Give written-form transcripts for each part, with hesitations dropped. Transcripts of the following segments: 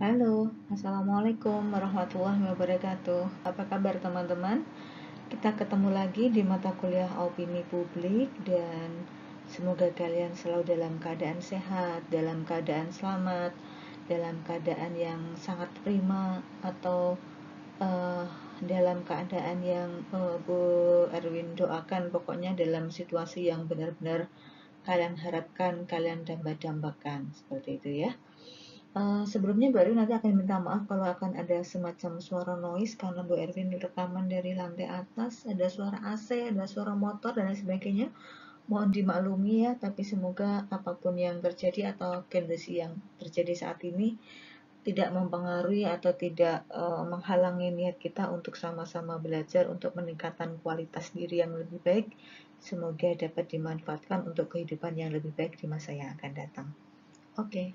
Halo, Assalamualaikum warahmatullahi wabarakatuh. Apa kabar teman-teman? Kita ketemu lagi di mata kuliah opini publik dan semoga kalian selalu dalam keadaan sehat, dalam keadaan selamat, dalam keadaan yang sangat prima atau dalam keadaan yang Bu Erwin doakan, pokoknya dalam situasi yang benar-benar kalian harapkan, kalian dambakan, seperti itu ya. Sebelumnya Bu Erwin nanti akan minta maaf kalau akan ada semacam suara noise karena Bu Erwin rekaman dari lantai atas, ada suara AC, ada suara motor dan lain sebagainya. Mohon dimaklumi ya, tapi semoga apapun yang terjadi atau kondisi yang terjadi saat ini tidak mempengaruhi atau tidak menghalangi niat kita untuk sama-sama belajar untuk meningkatkan kualitas diri yang lebih baik. Semoga dapat dimanfaatkan untuk kehidupan yang lebih baik di masa yang akan datang. Oke.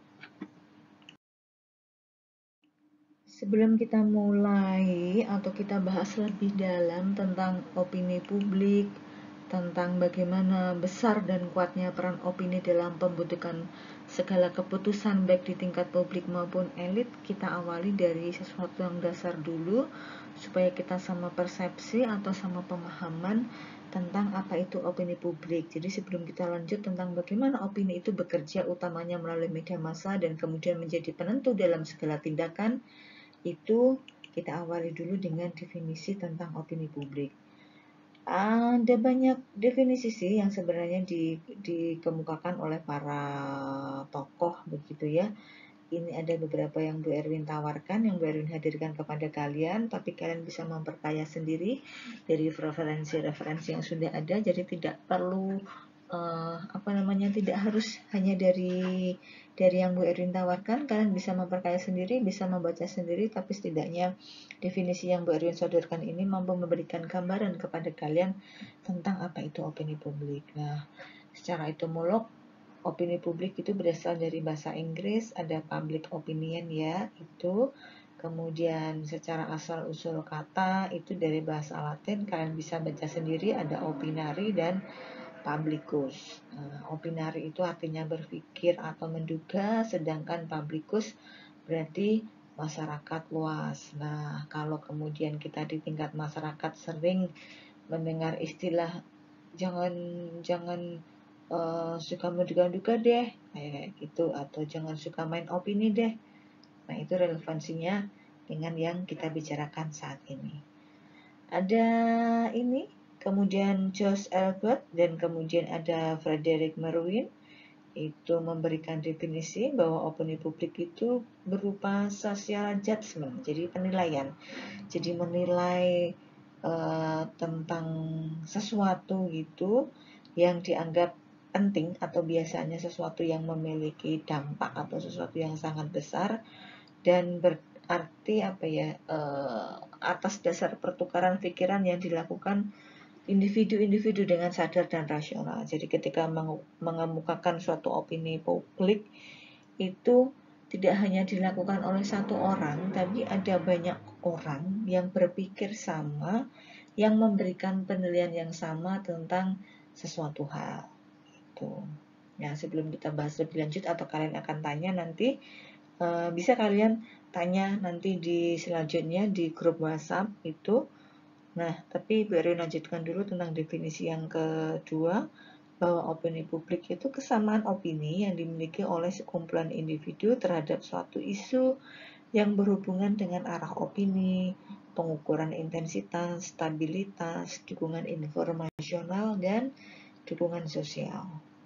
Sebelum kita mulai atau kita bahas lebih dalam tentang opini publik, tentang bagaimana besar dan kuatnya peran opini dalam pembentukan segala keputusan baik di tingkat publik maupun elit, kita awali dari sesuatu yang dasar dulu supaya kita sama persepsi atau sama pemahaman tentang apa itu opini publik. Jadi sebelum kita lanjut tentang bagaimana opini itu bekerja utamanya melalui media massa dan kemudian menjadi penentu dalam segala tindakan, itu kita awali dulu dengan definisi tentang opini publik. Ada banyak definisi sih yang sebenarnya dikemukakan oleh para tokoh begitu ya. Ini ada beberapa yang Bu Erwin tawarkan, yang Bu Erwin hadirkan kepada kalian, tapi kalian bisa memperkaya sendiri dari referensi-referensi yang sudah ada, jadi tidak perlu tidak harus hanya dari yang Bu Erwin tawarkan. Kalian bisa memperkaya sendiri, bisa membaca sendiri, tapi setidaknya definisi yang Bu Erwin sodorkan ini mampu memberikan gambaran kepada kalian tentang apa itu opini publik. Nah, secara etimolog, opini publik itu berasal dari bahasa Inggris, ada public opinion ya, itu. Kemudian secara asal usul kata itu dari bahasa Latin, kalian bisa baca sendiri, ada opinari dan publicus. Opinari itu artinya berpikir atau menduga, sedangkan publicus berarti masyarakat luas. Nah, kalau kemudian kita di tingkat masyarakat sering mendengar istilah jangan suka menduga-duga deh, kayak gitu, atau jangan suka main opini deh. Nah, itu relevansinya dengan yang kita bicarakan saat ini. Ada ini, kemudian George Albert, dan kemudian ada Frederick Merwin, itu memberikan definisi bahwa opini publik itu berupa social judgment, jadi penilaian. Jadi menilai tentang sesuatu gitu yang dianggap penting atau biasanya sesuatu yang memiliki dampak atau sesuatu yang sangat besar dan berarti atas dasar pertukaran pikiran yang dilakukan individu-individu dengan sadar dan rasional. Jadi ketika mengemukakan suatu opini publik itu tidak hanya dilakukan oleh satu orang, tapi ada banyak orang yang berpikir sama, yang memberikan penilaian yang sama tentang sesuatu hal. Itu. Nah, sebelum kita bahas lebih lanjut atau kalian akan tanya nanti, bisa kalian tanya nanti di selanjutnya di grup WhatsApp itu. Nah, tapi baru lanjutkan dulu tentang definisi yang kedua, bahwa opini publik itu kesamaan opini yang dimiliki oleh sekumpulan individu terhadap suatu isu yang berhubungan dengan arah opini, pengukuran intensitas, stabilitas, dukungan informasional, dan dukungan sosial.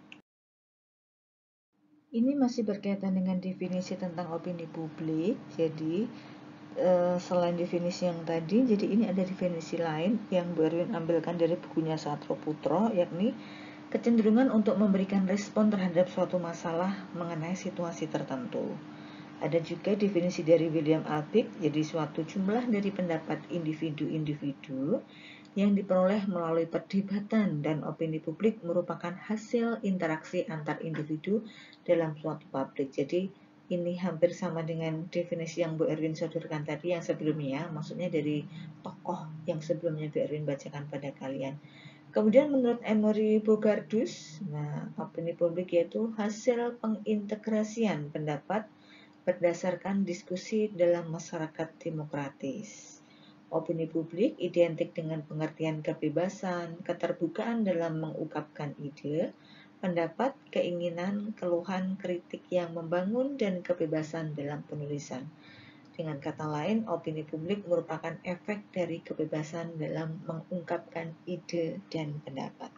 Ini masih berkaitan dengan definisi tentang opini publik. Jadi selain definisi yang tadi, jadi ini ada definisi lain yang Bu Erwin ambilkan dari bukunya Satro Putro, yakni kecenderungan untuk memberikan respon terhadap suatu masalah mengenai situasi tertentu. Ada juga definisi dari William Alpik, jadi suatu jumlah dari pendapat individu-individu yang diperoleh melalui perdebatan, dan opini publik merupakan hasil interaksi antar individu dalam suatu publik. Jadi ini hampir sama dengan definisi yang Bu Erwin sodorkan tadi yang sebelumnya, maksudnya dari tokoh yang sebelumnya Bu Erwin bacakan pada kalian. Kemudian menurut Emory Bogardus, opini publik yaitu hasil pengintegrasian pendapat berdasarkan diskusi dalam masyarakat demokratis. Opini publik identik dengan pengertian kebebasan, keterbukaan dalam mengungkapkan ide, pendapat, keinginan, keluhan, kritik yang membangun, dan kebebasan dalam penulisan. Dengan kata lain, opini publik merupakan efek dari kebebasan dalam mengungkapkan ide dan pendapat.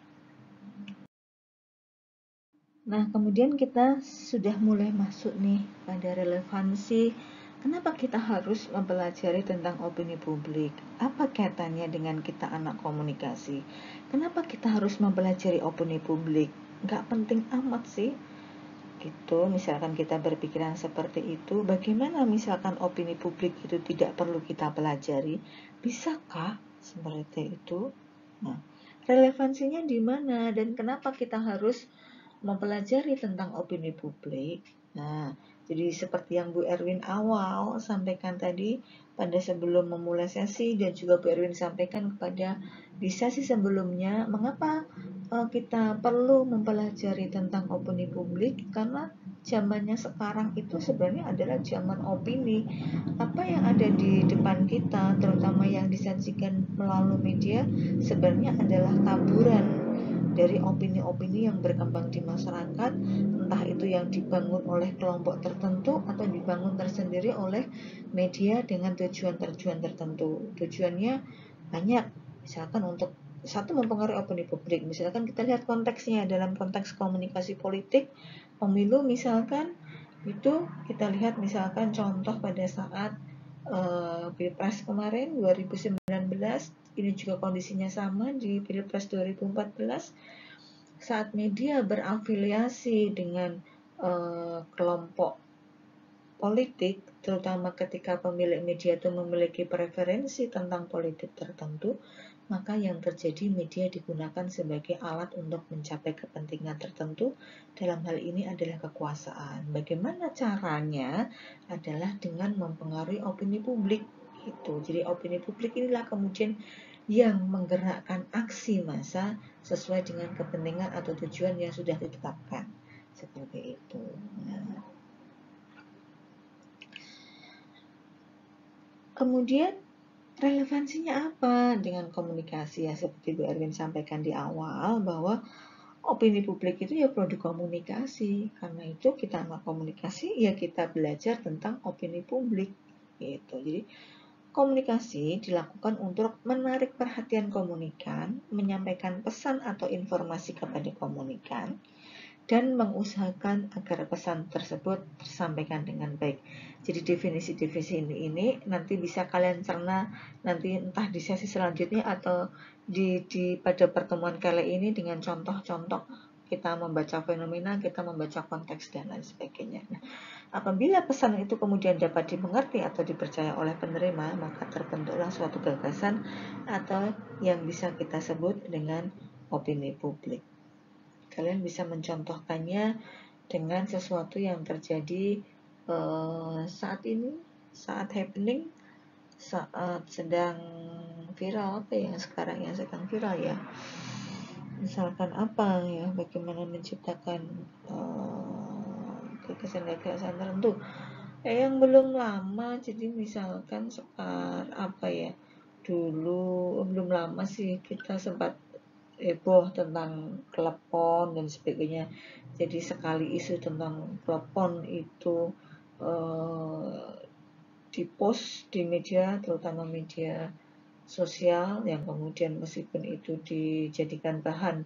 Nah, kemudian kita sudah mulai masuk nih pada relevansi kenapa kita harus mempelajari tentang opini publik. Apa kaitannya dengan kita anak komunikasi? Kenapa kita harus mempelajari opini publik? Nggak penting amat sih. Gitu, misalkan kita berpikiran seperti itu, bagaimana misalkan opini publik itu tidak perlu kita pelajari? Bisakah seperti itu? Nah, relevansinya di mana dan kenapa kita harus mempelajari tentang opini publik? Nah, jadi seperti yang Bu Erwin awal sampaikan tadi pada sebelum memulai sesi, dan juga Bu Erwin sampaikan di sesi sebelumnya, mengapa kita perlu mempelajari tentang opini publik? Karena zamannya sekarang itu sebenarnya adalah zaman opini. Apa yang ada di depan kita, terutama yang disajikan melalui media, sebenarnya adalah taburan dari opini-opini yang berkembang di masyarakat, entah itu yang dibangun oleh kelompok tertentu atau dibangun tersendiri oleh media dengan tujuan-tujuan tertentu. Tujuannya banyak, misalkan untuk satu, mempengaruhi opini publik. Misalkan kita lihat konteksnya dalam konteks komunikasi politik, pemilu misalkan, itu kita lihat misalkan contoh pada saat Pilpres kemarin 2019, ini juga kondisinya sama di Pilpres 2014, saat media berafiliasi dengan kelompok politik, terutama ketika pemilik media itu memiliki preferensi tentang politik tertentu, maka yang terjadi media digunakan sebagai alat untuk mencapai kepentingan tertentu. Dalam hal ini adalah kekuasaan. Bagaimana caranya? Adalah dengan mempengaruhi opini publik. Gitu. Jadi opini publik inilah kemudian yang menggerakkan aksi massa sesuai dengan kepentingan atau tujuan yang sudah ditetapkan. Seperti itu. Nah, kemudian relevansinya apa dengan komunikasi? Ya, seperti Bu Erwin sampaikan di awal, bahwa opini publik itu ya produk komunikasi. Karena itu kita anak komunikasi, ya kita belajar tentang opini publik. Gitu. Jadi komunikasi dilakukan untuk menarik perhatian komunikan, menyampaikan pesan atau informasi kepada komunikan, dan mengusahakan agar pesan tersebut tersampaikan dengan baik. Jadi definisi-definisi ini nanti bisa kalian cerna nanti entah di sesi selanjutnya atau pada pertemuan kali ini dengan contoh-contoh kita membaca fenomena, kita membaca konteks, dan lain sebagainya. Nah, apabila pesan itu kemudian dapat dimengerti atau dipercaya oleh penerima, maka terbentuklah suatu gagasan atau yang bisa kita sebut dengan opini publik. Kalian bisa mencontohkannya dengan sesuatu yang terjadi saat ini, saat happening, saat sedang viral. Apa yang sekarang yang sedang viral ya? Misalkan apa ya, bagaimana menciptakan gagasan-gagasan tertentu yang belum lama. Jadi misalkan apa ya, dulu belum lama sih kita sempat heboh tentang klepon dan sebagainya. Jadi sekali isu tentang klepon itu dipost di media, terutama media sosial, yang kemudian meskipun itu dijadikan bahan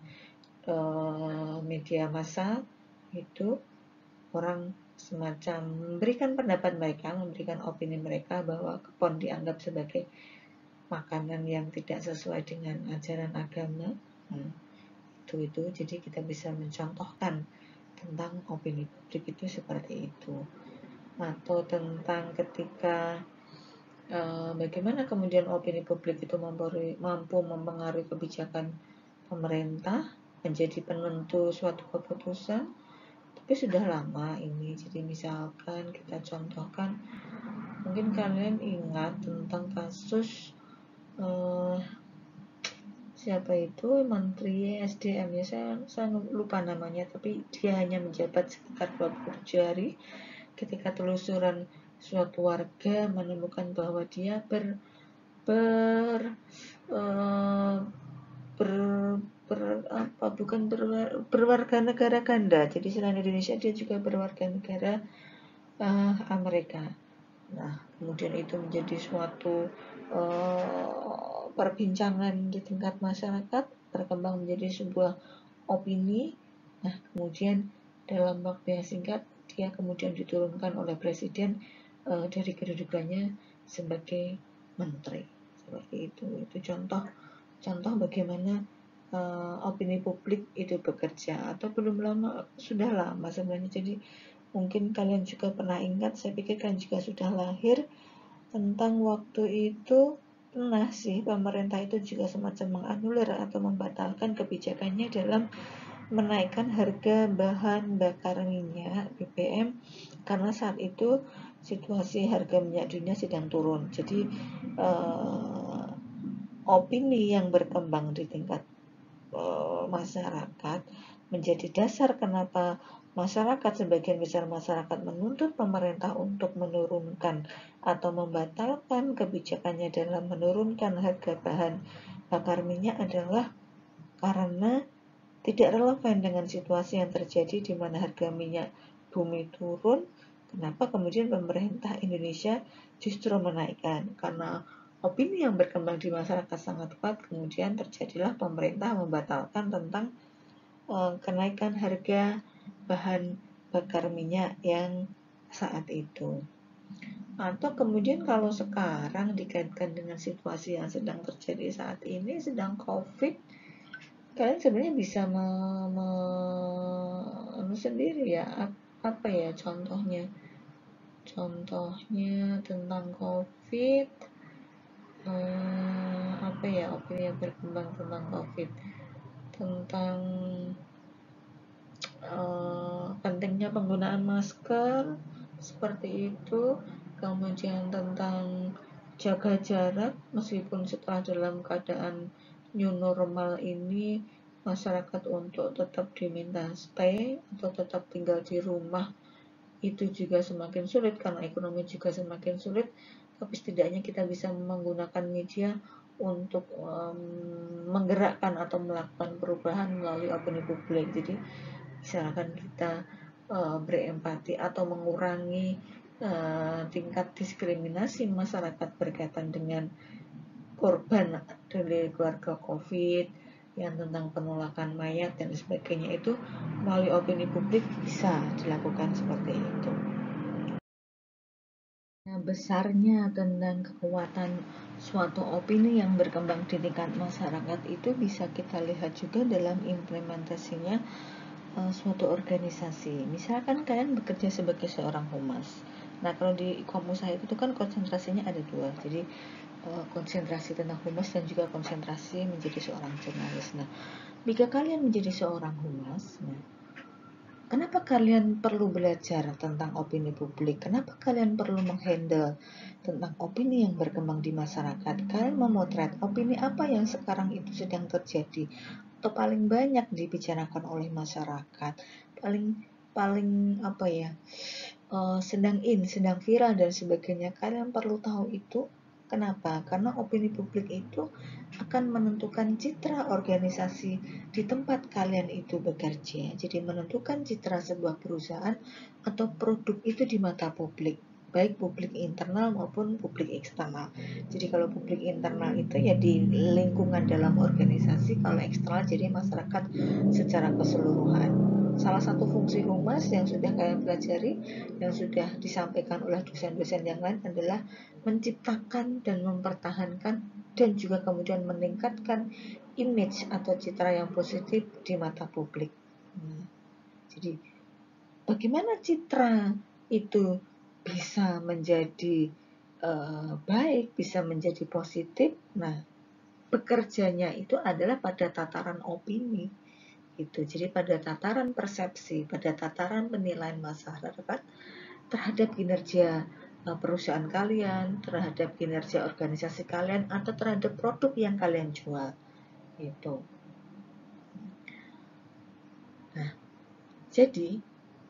media massa, itu orang semacam memberikan pendapat mereka, memberikan opini mereka bahwa klepon dianggap sebagai makanan yang tidak sesuai dengan ajaran agama. Itu jadi kita bisa mencontohkan tentang opini publik itu seperti itu. Atau tentang ketika bagaimana kemudian opini publik itu mampu mempengaruhi kebijakan pemerintah menjadi penentu suatu keputusan, tapi sudah lama ini. Jadi misalkan kita contohkan, mungkin kalian ingat tentang kasus siapa itu Menteri SDM ya, saya lupa namanya, tapi dia hanya menjabat sekitar 27 hari ketika telusuran suatu warga menemukan bahwa dia berwarga negara ganda. Jadi selain Indonesia dia juga berwarga negara Amerika. Nah, kemudian itu menjadi suatu perbincangan di tingkat masyarakat, berkembang menjadi sebuah opini. Nah, kemudian dalam waktu yang singkat dia kemudian diturunkan oleh presiden dari kedudukannya sebagai menteri. Seperti itu contoh bagaimana opini publik itu bekerja. Atau belum lama, sudah lama sebenarnya. Jadi mungkin kalian juga pernah ingat, saya pikir kalian juga sudah lahir, tentang waktu itu pernah sih pemerintah itu juga semacam menganulir atau membatalkan kebijakannya dalam menaikkan harga bahan bakar minyak BBM, karena saat itu situasi harga minyak dunia sedang turun. Jadi opini yang berkembang di tingkat masyarakat menjadi dasar kenapa masyarakat, sebagian besar masyarakat menuntut pemerintah untuk menurunkan atau membatalkan kebijakannya dalam menurunkan harga bahan bakar minyak adalah karena tidak relevan dengan situasi yang terjadi di mana harga minyak bumi turun. Kenapa kemudian pemerintah Indonesia justru menaikkan? Karena opini yang berkembang di masyarakat sangat kuat, kemudian terjadilah pemerintah membatalkan tentang kenaikan harga bahan bakar minyak yang saat itu. Atau kemudian kalau sekarang dikaitkan dengan situasi yang sedang terjadi saat ini, sedang COVID, kalian sebenarnya bisa sendiri ya, apa ya contohnya tentang COVID, apa ya opini yang berkembang tentang COVID, tentang pentingnya penggunaan masker seperti itu, kemudian tentang jaga jarak meskipun setelah dalam keadaan new normal ini masyarakat untuk tetap diminta stay atau tetap tinggal di rumah itu juga semakin sulit karena ekonomi juga semakin sulit, tapi setidaknya kita bisa menggunakan media untuk menggerakkan atau melakukan perubahan melalui opini publik. Jadi misalkan kita berempati atau mengurangi tingkat diskriminasi masyarakat berkaitan dengan korban dari keluarga COVID yang tentang penolakan mayat dan sebagainya, itu melalui opini publik bisa dilakukan seperti itu. Nah, besarnya tentang kekuatan suatu opini yang berkembang di tingkat masyarakat itu bisa kita lihat juga dalam implementasinya suatu organisasi. Misalkan kalian bekerja sebagai seorang humas. Nah, kalau di Komusa itu kan konsentrasinya ada dua. Jadi konsentrasi tentang humas dan juga konsentrasi menjadi seorang jurnalis. Nah, jika kalian menjadi seorang humas, nah, kenapa kalian perlu belajar tentang opini publik? Kenapa kalian perlu menghandle tentang opini yang berkembang di masyarakat? Kalian memotret opini apa yang sekarang itu sedang terjadi atau paling banyak dibicarakan oleh masyarakat, paling apa ya, sedang viral dan sebagainya. Kalian perlu tahu itu. Kenapa? Karena opini publik itu akan menentukan citra organisasi di tempat kalian itu bekerja. Jadi menentukan citra sebuah perusahaan atau produk itu di mata publik, baik publik internal maupun publik eksternal. Jadi kalau publik internal itu ya di lingkungan dalam organisasi, kalau eksternal jadi masyarakat secara keseluruhan. Salah satu fungsi humas yang sudah kalian pelajari, yang sudah disampaikan oleh dosen-dosen yang lain adalah menciptakan dan mempertahankan dan juga kemudian meningkatkan image atau citra yang positif di mata publik. Jadi bagaimana citra itu bisa menjadi baik, bisa menjadi positif? Nah, bekerjanya itu adalah pada tataran opini. Itu. Jadi pada tataran persepsi, pada tataran penilaian masyarakat terhadap kinerja perusahaan kalian, terhadap kinerja organisasi kalian, atau terhadap produk yang kalian jual. Gitu. Nah, jadi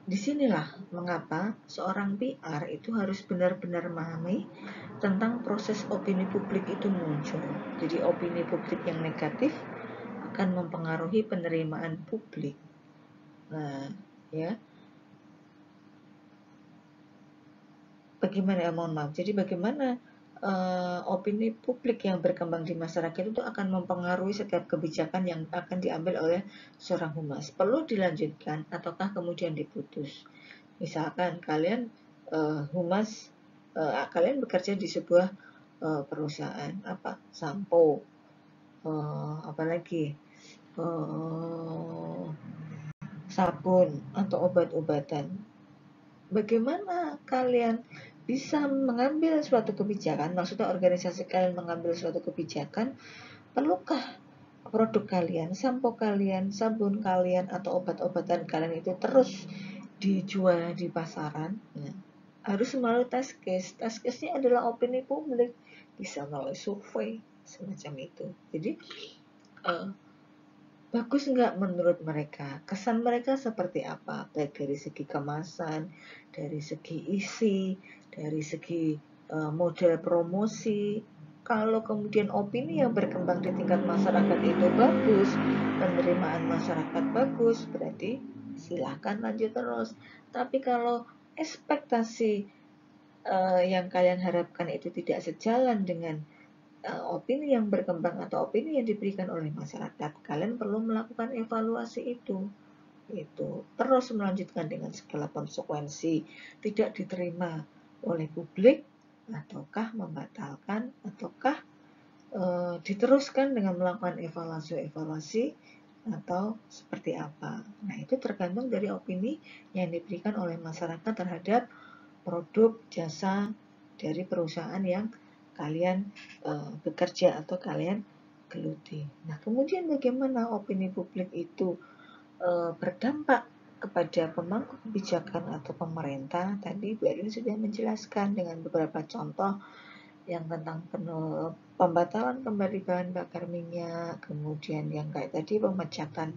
disinilah mengapa seorang PR itu harus benar-benar memahami tentang proses opini publik itu muncul. Jadi opini publik yang negatif akan mempengaruhi penerimaan publik. Nah, ya. Mohon maaf. Jadi bagaimana opini publik yang berkembang di masyarakat itu akan mempengaruhi setiap kebijakan yang akan diambil oleh seorang humas. Perlu dilanjutkan ataukah kemudian diputus? Misalkan kalian humas, kalian bekerja di sebuah perusahaan sampo, apalagi sabun atau obat-obatan. Bagaimana kalian bisa mengambil suatu kebijakan, maksudnya organisasi kalian mengambil suatu kebijakan, perlukah produk kalian, sampo kalian, sabun kalian, atau obat-obatan kalian itu terus dijual di pasaran? Nah, harus melalui test case. Test case-nya adalah opini publik, bisa melalui survei, semacam itu. Jadi, bagus nggak menurut mereka? Kesan mereka seperti apa? Baik dari segi kemasan, dari segi isi, dari segi model promosi. Kalau kemudian opini yang berkembang di tingkat masyarakat itu bagus, penerimaan masyarakat bagus, berarti silahkan lanjut terus. Tapi kalau ekspektasi yang kalian harapkan itu tidak sejalan dengan opini yang berkembang atau opini yang diberikan oleh masyarakat, kalian perlu melakukan evaluasi itu. Terus melanjutkan dengan segala konsekuensi, tidak diterima oleh publik, ataukah membatalkan, ataukah diteruskan dengan melakukan evaluasi atau seperti apa. Nah, itu tergantung dari opini yang diberikan oleh masyarakat terhadap produk jasa dari perusahaan yang kalian bekerja atau kalian geluti. Nah, kemudian bagaimana opini publik itu berdampak kepada pemangku kebijakan atau pemerintah? Tadi Bu Erin sudah menjelaskan dengan beberapa contoh yang tentang pembatalan kembali bahan bakar minyak, kemudian yang kayak tadi pemecatan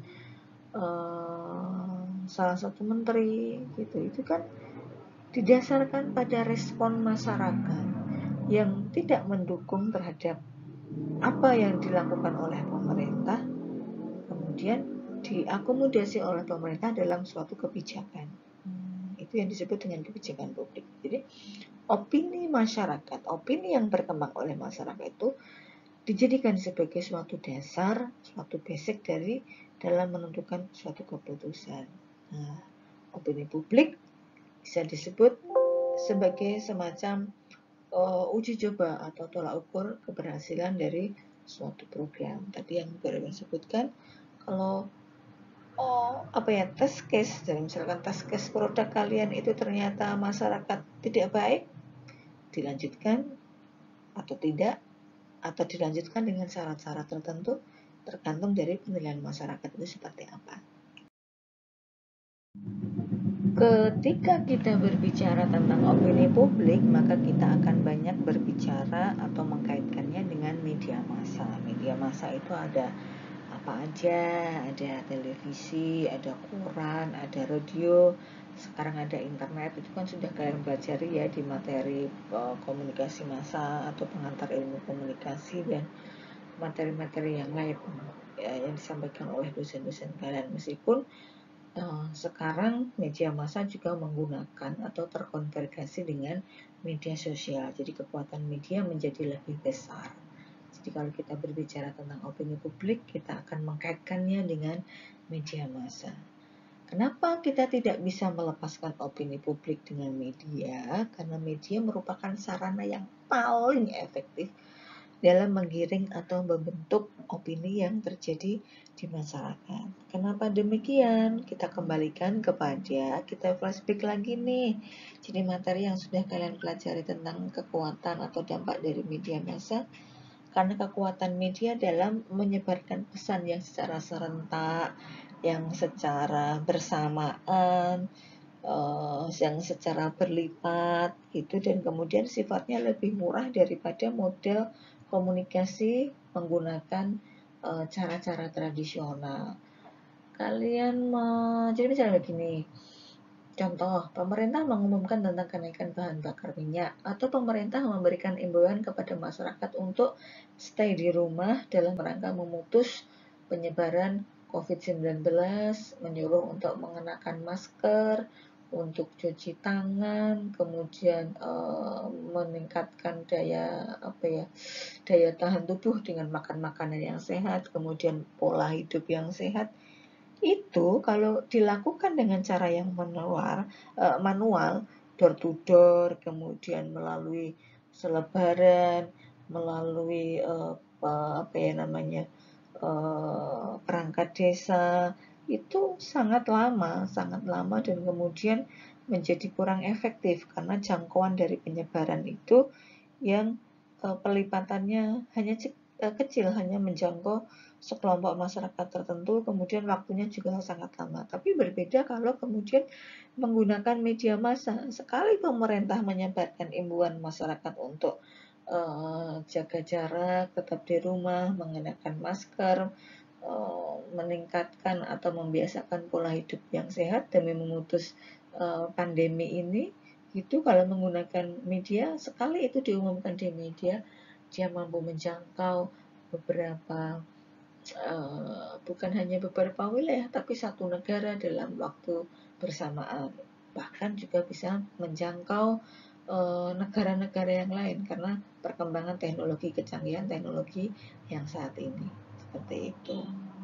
salah satu menteri gitu. Itu kan didasarkan pada respon masyarakat yang tidak mendukung terhadap apa yang dilakukan oleh pemerintah, kemudian diakomodasi oleh pemerintah dalam suatu kebijakan. Itu yang disebut dengan kebijakan publik. Jadi opini masyarakat, opini yang berkembang oleh masyarakat itu dijadikan sebagai suatu dasar, suatu basic dalam menentukan suatu keputusan. Nah, opini publik bisa disebut sebagai semacam uji coba atau tolak ukur keberhasilan dari suatu program. Tadi yang baru disebutkan, kalau test case, jadi misalkan test case produk kalian itu ternyata masyarakat tidak baik, dilanjutkan atau tidak, atau dilanjutkan dengan syarat-syarat tertentu, tergantung dari penilaian masyarakat itu seperti apa. Ketika kita berbicara tentang opini publik, maka kita akan banyak berbicara atau mengkaitkannya dengan media massa. Media massa itu ada apa aja, ada televisi, ada koran, ada radio, sekarang ada internet. Itu kan sudah kalian pelajari ya di materi komunikasi massa atau pengantar ilmu komunikasi dan materi-materi yang lain ya, yang disampaikan oleh dosen-dosen kalian. Meskipun sekarang media massa juga menggunakan atau terkonvergasi dengan media sosial, jadi kekuatan media menjadi lebih besar. Jadi kalau kita berbicara tentang opini publik, kita akan mengkaitkannya dengan media massa. Kenapa kita tidak bisa melepaskan opini publik dengan media? Karena media merupakan sarana yang paling efektif dalam menggiring atau membentuk opini yang terjadi di masyarakat. Kenapa demikian? Kita kembalikan kepada, kita flashback lagi nih. Jadi materi yang sudah kalian pelajari tentang kekuatan atau dampak dari media massa, karena kekuatan media dalam menyebarkan pesan yang secara serentak, yang secara bersamaan, yang secara berlipat gitu, dan kemudian sifatnya lebih murah daripada model komunikasi menggunakan cara-cara tradisional. Jadi misalnya begini, Contoh, pemerintah mengumumkan tentang kenaikan bahan bakar minyak, atau pemerintah memberikan imbauan kepada masyarakat untuk stay di rumah dalam rangka memutus penyebaran COVID-19, menyuruh untuk mengenakan masker, untuk cuci tangan, kemudian meningkatkan daya tahan tubuh dengan makan makanan yang sehat, kemudian pola hidup yang sehat. Itu kalau dilakukan dengan cara yang manual, door to door, kemudian melalui selebaran, melalui perangkat desa, itu sangat lama dan kemudian menjadi kurang efektif karena jangkauan dari penyebaran itu yang pelipatannya hanya kecil, hanya menjangkau sekelompok masyarakat tertentu, kemudian waktunya juga sangat lama. Tapi berbeda kalau kemudian menggunakan media massa. Sekali pemerintah menyebarkan imbauan masyarakat untuk jaga jarak, tetap di rumah, mengenakan masker, meningkatkan atau membiasakan pola hidup yang sehat demi memutus pandemi ini, itu kalau menggunakan media, sekali itu diumumkan di media, dia mampu menjangkau beberapa bukan hanya beberapa wilayah, tapi satu negara dalam waktu bersamaan. Bahkan juga bisa menjangkau negara-negara yang lain karena perkembangan teknologi, kecanggihan teknologi yang saat ini. Seperti itu.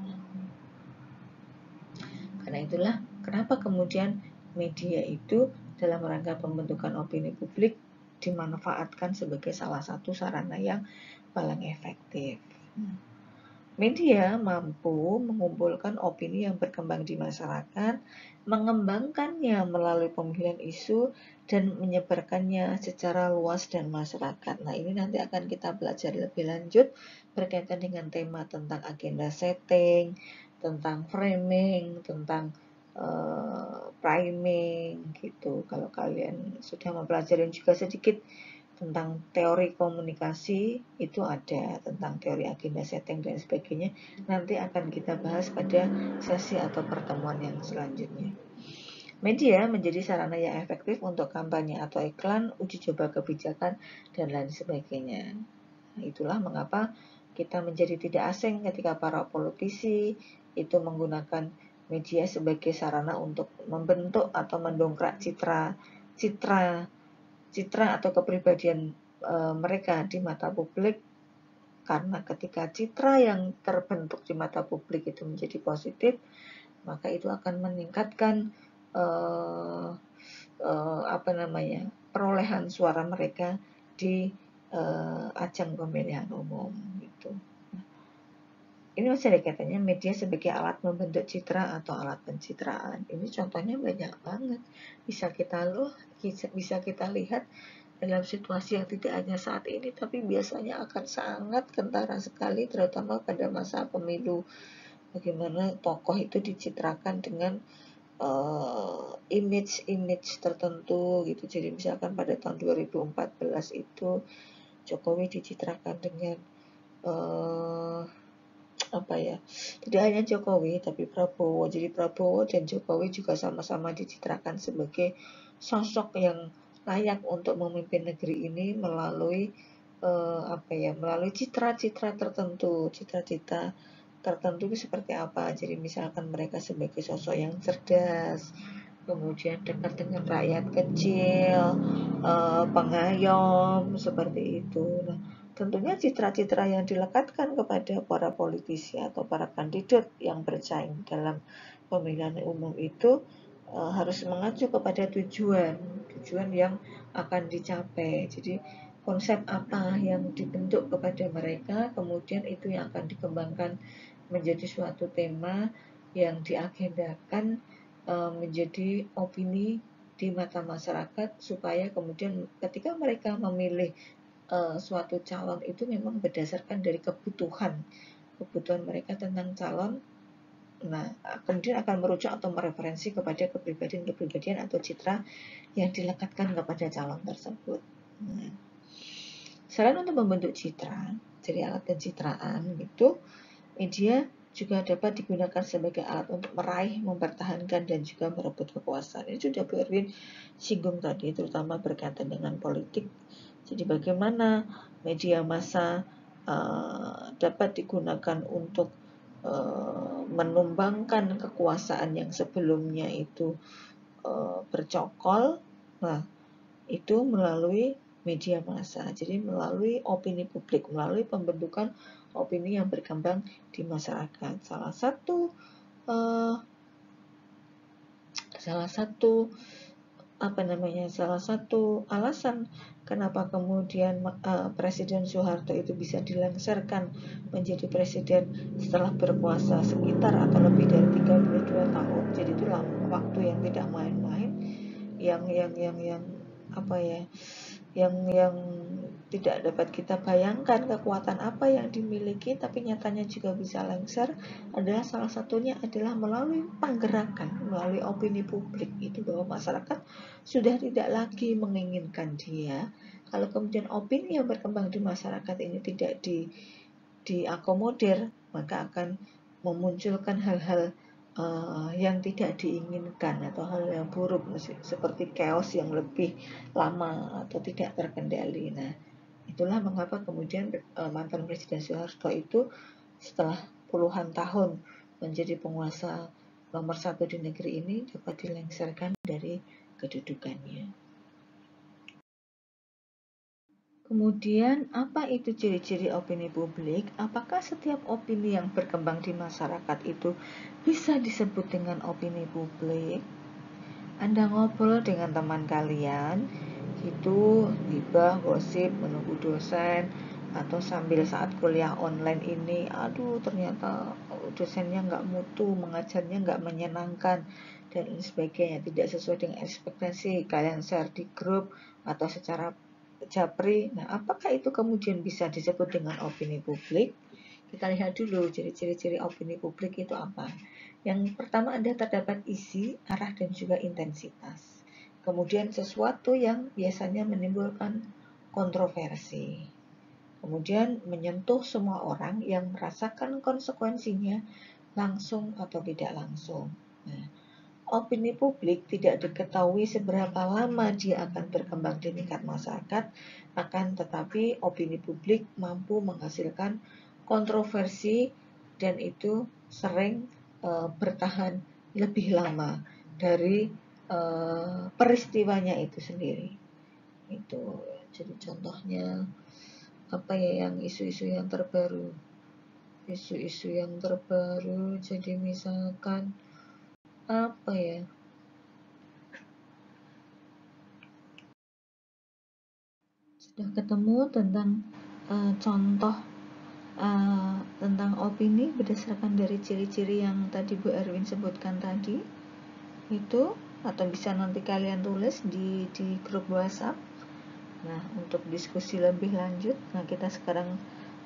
Karena itulah kenapa kemudian media itu dalam rangka pembentukan opini publik dimanfaatkan sebagai salah satu sarana yang paling efektif. Media mampu mengumpulkan opini yang berkembang di masyarakat, mengembangkannya melalui pemilihan isu, dan menyebarkannya secara luas dan masyarakat. Nah, ini nanti akan kita pelajari lebih lanjut berkaitan dengan tema tentang agenda setting, tentang framing, tentang priming gitu. Kalau kalian sudah mempelajari juga sedikit tentang teori komunikasi, itu ada tentang teori agenda setting dan sebagainya, nanti akan kita bahas pada sesi atau pertemuan yang selanjutnya. Media menjadi sarana yang efektif untuk kampanye atau iklan, uji coba kebijakan, dan lain sebagainya. Nah, itulah mengapa kita menjadi tidak asing ketika para politisi itu menggunakan media sebagai sarana untuk membentuk atau mendongkrak citra atau kepribadian mereka di mata publik, karena ketika citra yang terbentuk di mata publik itu menjadi positif, maka itu akan meningkatkan perolehan suara mereka di ajang pemilihan umum gitu. Ini masih ada katanya media sebagai alat membentuk citra atau alat pencitraan. Ini contohnya banyak banget. Bisa kita lihat dalam situasi yang tidak hanya saat ini, tapi biasanya akan sangat kentara sekali, terutama pada masa pemilu. Bagaimana tokoh itu dicitrakan dengan image tertentu gitu. Jadi misalkan pada tahun 2014 itu Jokowi dicitrakan dengan tidak hanya Jokowi tapi Prabowo. Jadi Prabowo dan Jokowi juga sama-sama dicitrakan sebagai sosok yang layak untuk memimpin negeri ini melalui melalui citra-citra tertentu, cita-cita tertentu itu seperti apa. Jadi misalkan mereka sebagai sosok yang cerdas, kemudian dekat dengan rakyat kecil, pengayom, seperti itu. Nah, tentunya citra-citra yang dilekatkan kepada para politisi atau para kandidat yang bersaing dalam pemilihan umum itu harus mengacu kepada tujuan yang akan dicapai. Jadi konsep apa yang dibentuk kepada mereka, kemudian itu yang akan dikembangkan menjadi suatu tema yang diagendakan menjadi opini di mata masyarakat, supaya kemudian ketika mereka memilih suatu calon itu memang berdasarkan dari kebutuhan mereka tentang calon. Nah, kemudian akan merujuk atau mereferensi kepada kepribadian atau citra yang dilekatkan kepada calon tersebut. Nah, selain untuk membentuk citra, jadi alat pencitraan gitu, media juga dapat digunakan sebagai alat untuk meraih, mempertahankan, dan juga merebut kekuasaan. Ini sudah Bu Erwin singgung tadi, terutama berkaitan dengan politik. Jadi bagaimana media massa dapat digunakan untuk menumbangkan kekuasaan yang sebelumnya itu bercokol. Nah, itu melalui media massa. Jadi melalui opini publik, melalui pembentukan opini yang berkembang di masyarakat. Salah satu alasan kenapa kemudian Presiden Soeharto itu bisa dilengsarkan menjadi presiden setelah berkuasa sekitar atau lebih dari 32 tahun. Jadi itu waktu yang tidak main-main, yang tidak dapat kita bayangkan kekuatan apa yang dimiliki, tapi nyatanya juga bisa lengser. Adalah salah satunya adalah melalui penggerakan, melalui opini publik itu, bahwa masyarakat sudah tidak lagi menginginkan dia. Kalau kemudian opini yang berkembang di masyarakat ini tidak diakomodir, maka akan memunculkan hal-hal yang tidak diinginkan atau hal yang buruk, seperti chaos yang lebih lama atau tidak terkendali. Nah, itulah mengapa kemudian mantan Presiden Soeharto itu setelah puluhan tahun menjadi penguasa nomor 1 di negeri ini dapat dilengsarkan dari kedudukannya. Kemudian, apa itu ciri-ciri opini publik? Apakah setiap opini yang berkembang di masyarakat itu bisa disebut dengan opini publik? Anda ngobrol dengan teman kalian, itu gibah, gosip, menunggu dosen, atau sambil saat kuliah online ini, aduh ternyata dosennya nggak mutu, mengajarnya nggak menyenangkan, dan sebagainya, tidak sesuai dengan ekspektasi. Kalian share di grup atau secara japri. Nah, apakah itu kemudian bisa disebut dengan opini publik? Kita lihat dulu ciri-ciri opini publik itu apa. Yang pertama ada terdapat isi, arah, dan juga intensitas. Kemudian sesuatu yang biasanya menimbulkan kontroversi. Kemudian menyentuh semua orang yang merasakan konsekuensinya langsung atau tidak langsung. Nah, opini publik tidak diketahui seberapa lama dia akan berkembang di tingkat masyarakat, akan tetapi opini publik mampu menghasilkan kontroversi dan itu sering bertahan lebih lama dari peristiwanya itu sendiri. Itu jadi contohnya yang isu-isu yang terbaru. Jadi misalkan sudah ketemu tentang contoh tentang opini berdasarkan dari ciri-ciri yang tadi Bu Erwin sebutkan tadi itu, atau bisa nanti kalian tulis di grup WhatsApp. Nah, untuk diskusi lebih lanjut, nah kita sekarang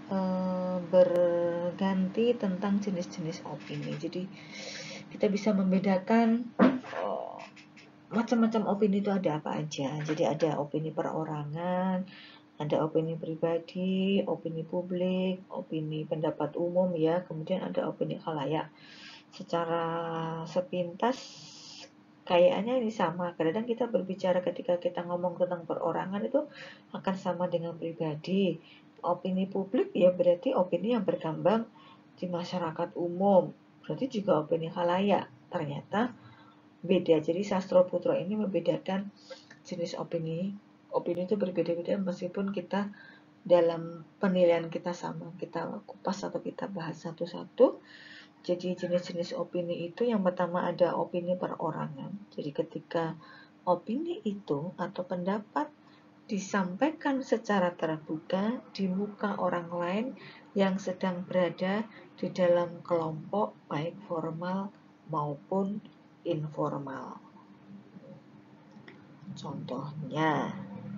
berganti tentang jenis-jenis opini. Jadi kita bisa membedakan macam-macam opini itu ada apa aja. Jadi ada opini perorangan, ada opini pribadi, opini publik, opini pendapat umum ya, kemudian ada opini khalayak. Secara sepintas kayaknya ini sama. Kadang-kadang kita berbicara ketika kita ngomong tentang perorangan itu akan sama dengan pribadi. Opini publik ya berarti opini yang berkembang di masyarakat umum. Berarti juga opini khalayak. Ternyata beda. Jadi Sastro Putra ini membedakan jenis opini. Opini itu berbeda-beda meskipun kita dalam penilaian kita sama. Kita kupas atau kita bahas satu-satu. Jadi jenis-jenis opini itu yang pertama ada opini perorangan. Jadi ketika opini itu atau pendapat disampaikan secara terbuka di muka orang lain yang sedang berada di dalam kelompok baik formal maupun informal. Contohnya,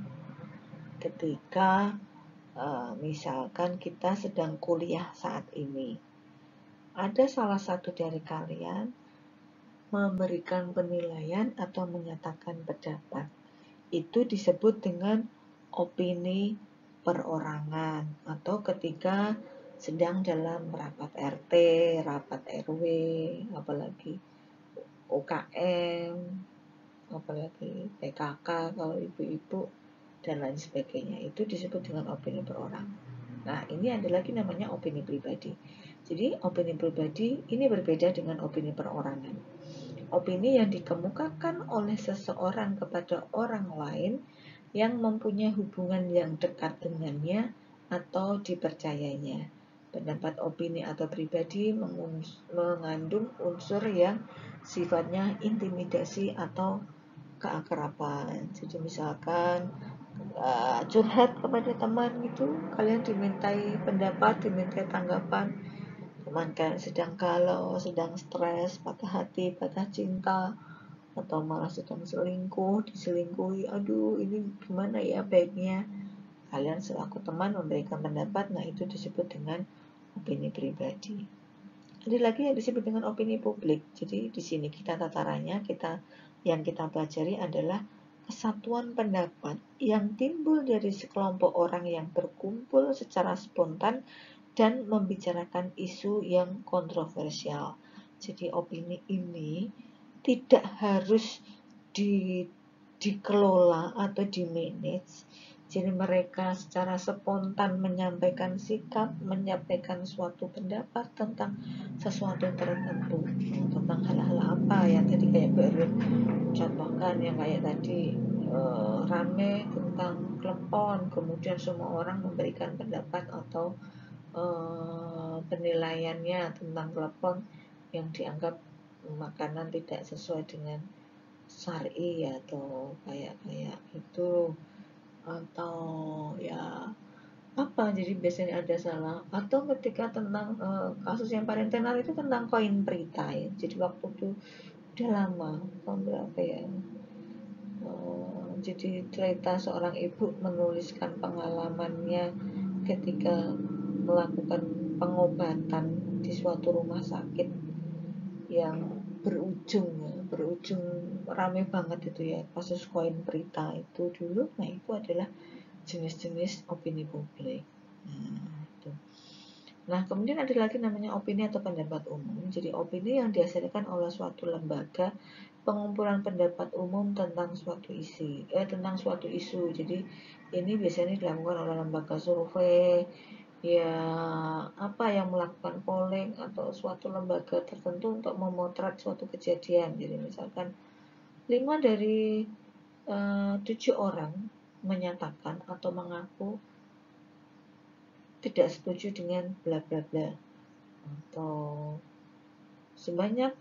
ketika misalkan kita sedang kuliah saat ini, ada salah satu dari kalian memberikan penilaian atau menyatakan pendapat. Itu disebut dengan opini perorangan, atau ketika sedang dalam rapat RT, rapat RW, apalagi UKM, apalagi PKK kalau ibu-ibu dan lain sebagainya. Itu disebut dengan opini per orang. Nah, ini ada lagi namanya opini pribadi. Jadi, opini pribadi ini berbeda dengan opini perorangan. Opini yang dikemukakan oleh seseorang kepada orang lain yang mempunyai hubungan yang dekat dengannya atau dipercayainya. Pendapat opini atau pribadi mengandung unsur yang sifatnya intimidasi atau keakraban. Jadi misalkan curhat kepada teman gitu, kalian dimintai pendapat, dimintai tanggapan, teman kalian sedang galau, sedang stres, patah hati, patah cinta, atau malah sedang selingkuh, diselingkuhi, aduh ini gimana ya baiknya. Kalian selaku teman memberikan pendapat, nah itu disebut dengan opini pribadi. Ada lagi yang disebut dengan opini publik. Jadi di sini kita tatarannya, yang kita pelajari adalah kesatuan pendapat yang timbul dari sekelompok orang yang berkumpul secara spontan dan membicarakan isu yang kontroversial. Jadi opini ini tidak harus dikelola atau di-manage. Jadi mereka secara spontan menyampaikan sikap, menyampaikan suatu pendapat tentang sesuatu tertentu, tentang hal-hal apa yang tadi kayak Berun contohkan, yang kayak tadi rame tentang klepon, kemudian semua orang memberikan pendapat atau penilaiannya tentang klepon yang dianggap makanan tidak sesuai dengan syar'i atau kayak itu, atau ya apa, jadi biasanya ada salah. Atau ketika tentang kasus yang paling tenar itu tentang koin peritai. Jadi waktu itu udah lama, tahun berapa ya, jadi cerita seorang ibu menuliskan pengalamannya ketika melakukan pengobatan di suatu rumah sakit yang berujung rame banget itu ya, kasus koin berita itu dulu. Nah itu adalah jenis-jenis opini publik. Nah kemudian ada lagi namanya opini atau pendapat umum. Jadi opini yang dihasilkan oleh suatu lembaga pengumpulan pendapat umum tentang suatu isu. Jadi ini biasanya dilakukan oleh lembaga survei, ya yang melakukan polling atau suatu lembaga tertentu untuk memotret suatu kejadian. Jadi misalkan 5 dari 7 orang menyatakan atau mengaku tidak setuju dengan bla bla bla, atau sebanyak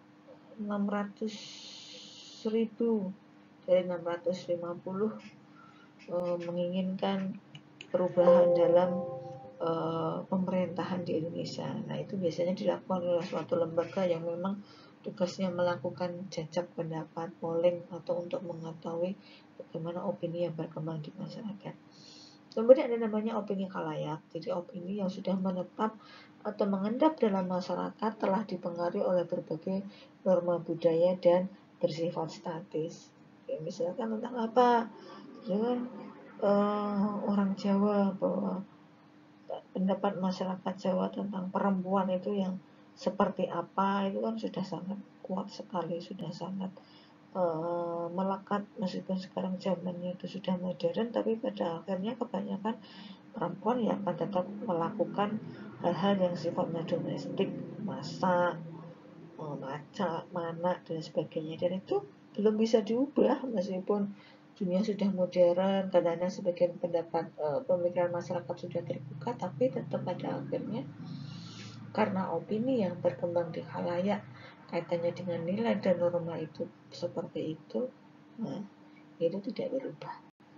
600.000 dari 650 menginginkan perubahan dalam pemerintahan di Indonesia. Nah itu biasanya dilakukan oleh suatu lembaga yang memang tugasnya melakukan jajak pendapat, polling, atau untuk mengetahui bagaimana opini yang berkembang di masyarakat. Kemudian ada namanya opini khalayak. Jadi opini yang sudah menetap atau mengendap dalam masyarakat, telah dipengaruhi oleh berbagai norma budaya dan bersifat statis. Ya, misalkan tentang apa? Dengan orang Jawa, bahwa pendapat masyarakat Jawa tentang perempuan itu yang seperti apa, itu kan sudah sangat kuat sekali, sudah sangat melekat. Meskipun sekarang zamannya itu sudah modern, tapi pada akhirnya kebanyakan perempuan yang akan tetap melakukan hal-hal yang sifatnya domestik, masak, maca, manak, dan sebagainya. Dan itu belum bisa diubah meskipun dunia sudah modern. Kadang-kadang sebagian pendapat pemikiran masyarakat sudah terbuka, tapi tetap pada akhirnya karena opini yang berkembang di khalayak kaitannya dengan nilai dan norma itu seperti itu, nah itu tidak berubah.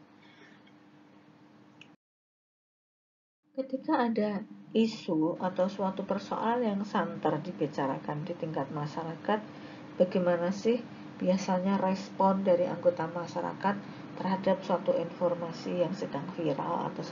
Ketika ada isu atau suatu persoalan yang santer dibicarakan di tingkat masyarakat, bagaimana sih biasanya respon dari anggota masyarakat terhadap suatu informasi yang sedang viral atau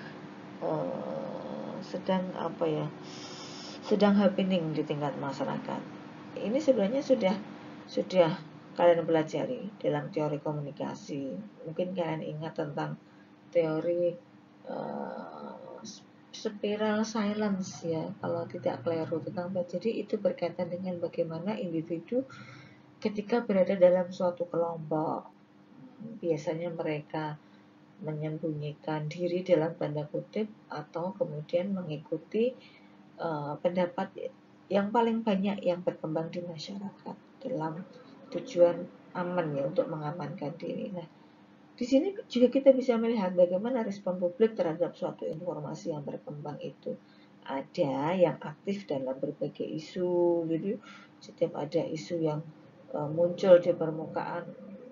sedang happening di tingkat masyarakat? Ini sebenarnya sudah kalian pelajari dalam teori komunikasi. Mungkin kalian ingat tentang teori spiral silence ya, kalau tidak keliru tentang jadi itu berkaitan dengan bagaimana individu ketika berada dalam suatu kelompok, biasanya mereka menyembunyikan diri dalam tanda kutip atau kemudian mengikuti pendapat yang paling banyak yang berkembang di masyarakat dalam tujuan aman ya, untuk mengamankan diri. Nah, di sini juga kita bisa melihat bagaimana respon publik terhadap suatu informasi yang berkembang itu. Ada yang aktif dalam berbagai isu, jadi setiap ada isu yang muncul di permukaan,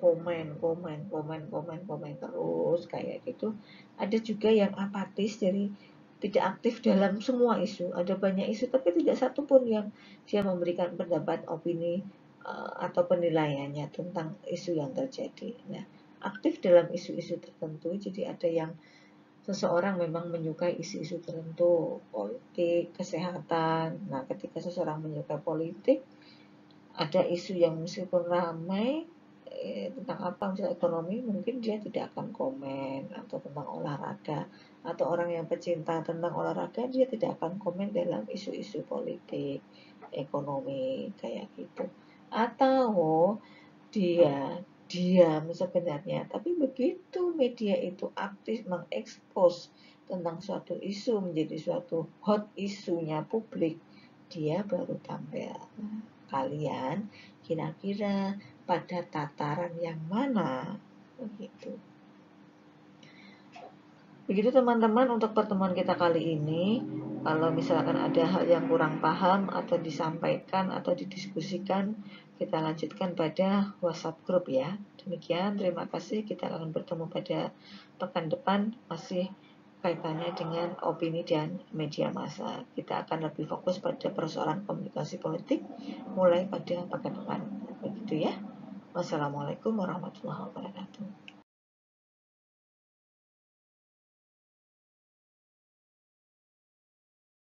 komen terus kayak gitu. Ada juga yang apatis, jadi tidak aktif dalam semua isu. Ada banyak isu tapi tidak satu pun yang dia memberikan pendapat, opini atau penilaiannya tentang isu yang terjadi. Nah, aktif dalam isu-isu tertentu, jadi ada yang seseorang memang menyukai isu-isu tertentu, politik, kesehatan. Nah, ketika seseorang menyukai politik, ada isu yang meskipun ramai tentang apa, misalnya ekonomi, mungkin dia tidak akan komen, atau tentang olahraga, atau orang yang pecinta tentang olahraga, dia tidak akan komen dalam isu-isu politik, ekonomi, kayak gitu. Atau dia diam sebenarnya, tapi begitu media itu aktif mengekspos tentang suatu isu menjadi suatu hot isunya publik, dia baru tampil. Nah, kalian kira-kira pada tataran yang mana? Begitu. Begitu teman-teman untuk pertemuan kita kali ini. Kalau misalkan ada hal yang kurang paham atau disampaikan atau didiskusikan, kita lanjutkan pada WhatsApp grup ya. Demikian, terima kasih. Kita akan bertemu pada pekan depan, masih kaitannya dengan opini dan media massa. Kita akan lebih fokus pada persoalan komunikasi politik mulai pada pekan depan. Begitu ya. Wassalamualaikum warahmatullahi wabarakatuh.